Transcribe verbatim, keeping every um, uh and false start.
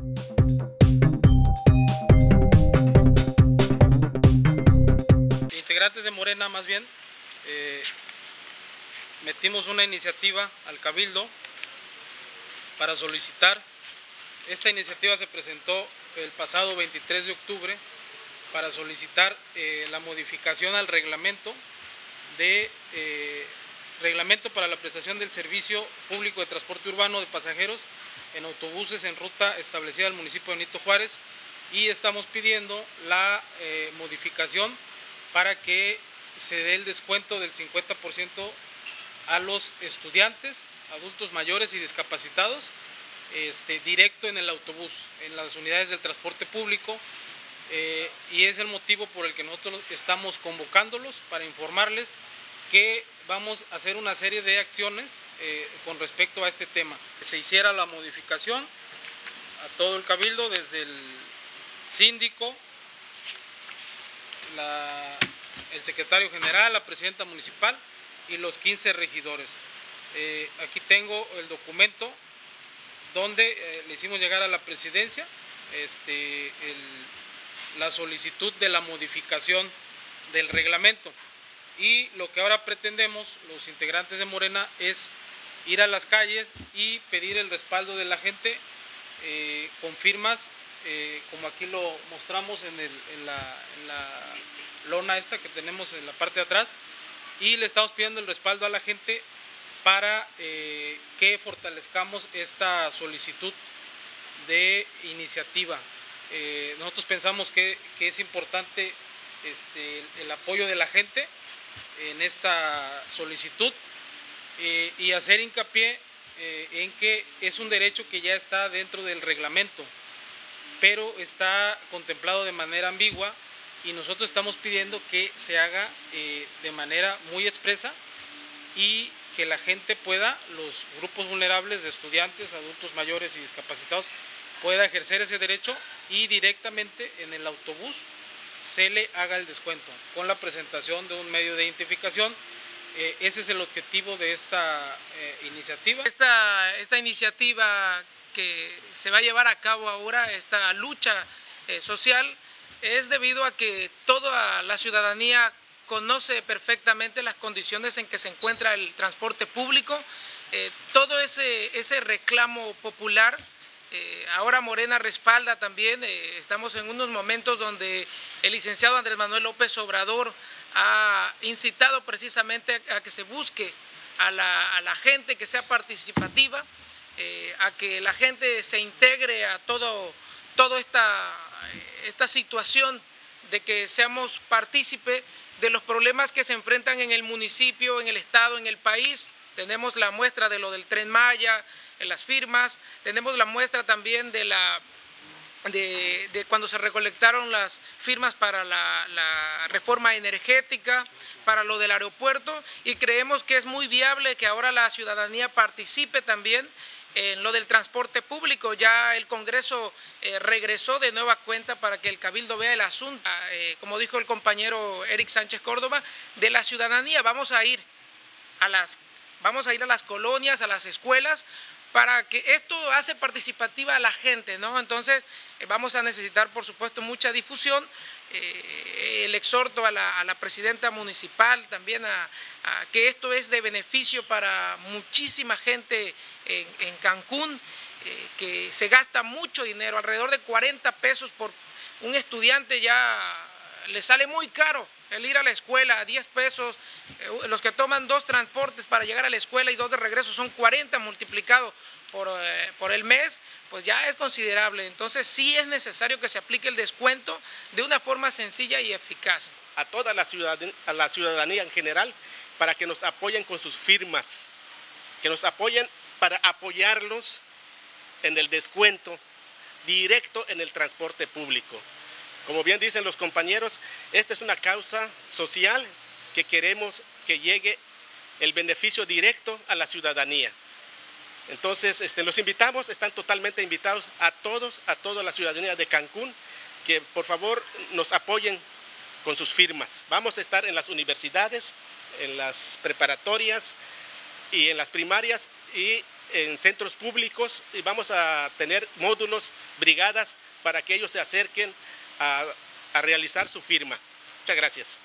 Integrantes de Morena, más bien, eh, metimos una iniciativa al Cabildo para solicitar. Esta iniciativa se presentó el pasado veintitrés de octubre para solicitar eh, la modificación al reglamento de eh, reglamento para la prestación del servicio público de transporte urbano de pasajeros en autobuses en ruta establecida del municipio de Benito Juárez, y estamos pidiendo la eh, modificación para que se dé el descuento del cincuenta por ciento a los estudiantes, adultos mayores y discapacitados, este, directo en el autobús, en las unidades del transporte público, eh, y es el motivo por el que nosotros estamos convocándolos para informarles que vamos a hacer una serie de acciones eh, con respecto a este tema. Se hiciera la modificación a todo el Cabildo, desde el síndico, la, el secretario general, la presidenta municipal y los quince regidores. Eh, aquí tengo el documento donde eh, le hicimos llegar a la presidencia este, el, la solicitud de la modificación del reglamento, y lo que ahora pretendemos los integrantes de Morena es ir a las calles y pedir el respaldo de la gente eh, con firmas, eh, como aquí lo mostramos en, el, en, la, en la lona esta que tenemos en la parte de atrás, y le estamos pidiendo el respaldo a la gente para eh, que fortalezcamos esta solicitud de iniciativa. Eh, nosotros pensamos que, que es importante este, el, el apoyo de la gente en esta solicitud eh, y hacer hincapié eh, en que es un derecho que ya está dentro del reglamento, pero está contemplado de manera ambigua, y nosotros estamos pidiendo que se haga eh, de manera muy expresa y que la gente pueda, los grupos vulnerables de estudiantes, adultos mayores y discapacitados, pueda ejercer ese derecho y directamente en el autobús se le haga el descuento con la presentación de un medio de identificación. Eh, ese es el objetivo de esta eh, iniciativa. Esta, esta iniciativa que se va a llevar a cabo ahora, esta lucha eh, social, es debido a que toda la ciudadanía conoce perfectamente las condiciones en que se encuentra el transporte público, eh, todo ese, ese reclamo popular. Eh, ahora Morena respalda también, eh, estamos en unos momentos donde el licenciado Andrés Manuel López Obrador ha incitado precisamente a, a que se busque a la, a la gente que sea participativa, eh, a que la gente se integre a todo, toda esta, esta situación de que seamos partícipes de los problemas que se enfrentan en el municipio, en el estado, en el país. Tenemos la muestra de lo del Tren Maya, en las firmas, tenemos la muestra también de la de, de cuando se recolectaron las firmas para la, la reforma energética, para lo del aeropuerto, y creemos que es muy viable que ahora la ciudadanía participe también en lo del transporte público. Ya el Congreso eh, regresó de nueva cuenta para que el Cabildo vea el asunto, eh, como dijo el compañero Eric Sánchez Córdoba, de la ciudadanía. Vamos a ir a las, vamos a ir a las colonias, a las escuelas, para que esto hace participativa a la gente, ¿no? Entonces eh, vamos a necesitar, por supuesto, mucha difusión. Eh, el exhorto a la, a la presidenta municipal también a, a que esto es de beneficio para muchísima gente en, en Cancún, eh, que se gasta mucho dinero, alrededor de cuarenta pesos por un estudiante, ya le sale muy caro el ir a la escuela, a diez pesos, eh, los que toman dos transportes para llegar a la escuela y dos de regreso son cuarenta multiplicado por, eh, por el mes, pues ya es considerable. Entonces sí es necesario que se aplique el descuento de una forma sencilla y eficaz. A toda la ciudadanía, a la ciudadanía en general, para que nos apoyen con sus firmas, que nos apoyen para apoyarlos en el descuento directo en el transporte público. Como bien dicen los compañeros, esta es una causa social que queremos que llegue el beneficio directo a la ciudadanía. Entonces, este, los invitamos, están totalmente invitados a todos, a toda la ciudadanía de Cancún, que por favor nos apoyen con sus firmas. Vamos a estar en las universidades, en las preparatorias y en las primarias, y en centros públicos y vamos a tener módulos, brigadas, para que ellos se acerquen a, a realizar su firma. Muchas gracias.